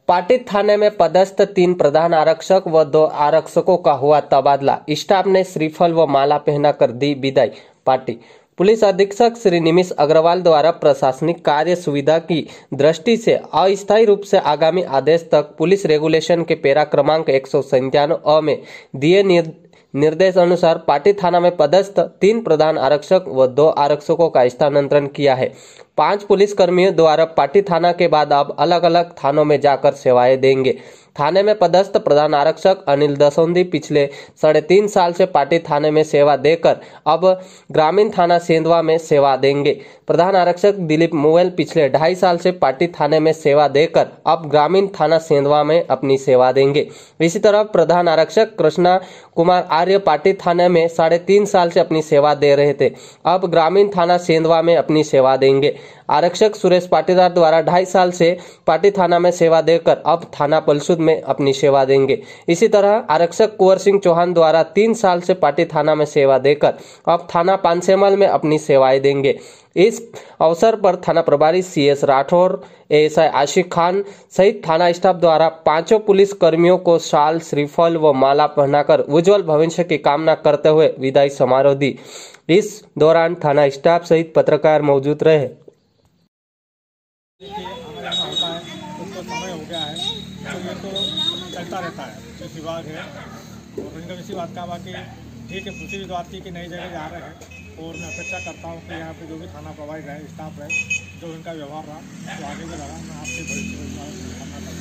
पाटिल थाने में पदस्थ 3 प्रधान आरक्षक व 2 आरक्षकों का हुआ तबादला। स्टाफ ने श्रीफल व माला पहनाकर दी विदाई। पाटिल पुलिस अधीक्षक श्री निमिष अग्रवाल द्वारा प्रशासनिक कार्य सुविधा की दृष्टि से अस्थायी रूप से आगामी आदेश तक पुलिस रेगुलेशन के पैरा क्रमांक 197 अ में दिए निर्देश अनुसार पाटिल थाना में पदस्थ 3 प्रधान आरक्षक व 2 आरक्षकों का स्थानांतरण किया है। 5 पुलिस कर्मियों द्वारा पाटिल थाना के बाद अब अलग अलग थानों में जाकर सेवाएं देंगे। थाने में पदस्थ प्रधान आरक्षक अनिल दसौंदी पिछले 3.5 साल से पाटिल थाने में सेवा देकर अब ग्रामीण थाना सेंधवा में सेवा देंगे। प्रधान आरक्षक दिलीप मुवेल पिछले 2.5 साल से पाटिल थाने में सेवा देकर अब ग्रामीण थाना सेंधवा में अपनी सेवा देंगे। इसी तरह प्रधान आरक्षक कृष्णा कुमार आर्य पाटिल थाने में 3.5 साल से अपनी सेवा दे रहे थे, अब ग्रामीण थाना सेंधवा में अपनी सेवा देंगे। आरक्षक सुरेश पाटीदार द्वारा 2.5 साल से पाटिल थाना में सेवा देकर अब थाना पलसूद में अपनी सेवा देंगे। इसी तरह आरक्षक कुंवर सिंह चौहान द्वारा 3 साल से पाटिल थाना में सेवा देकर अब थाना पानसेमल में अपनी सेवाएं देंगे। इस अवसर पर थाना प्रभारी CS राठौर, ASI आशिक खान सहित थाना स्टाफ द्वारा 5 पुलिस कर्मियों को शाल, श्रीफल व माला पहनाकर उज्जवल भविष्य की कामना करते हुए विदाई समारोह दी। इस दौरान थाना स्टाफ सहित पत्रकार मौजूद रहे। हमारे यहाँ होता है, उसको समय हो गया है, तो ये तो चलता रहता है, जो विभाग है। और इनका इसी बात का बाकी ठीक है, खुशी भी बात की कि नई जगह जा रहे हैं और मैं अपेक्षा करता हूँ कि यहाँ पे जो भी थाना प्रोवाइड रहे, स्टाफ रहे, जो इनका व्यवहार रहा तो आगे भी रहा, मैं आपसे भविष्य में करना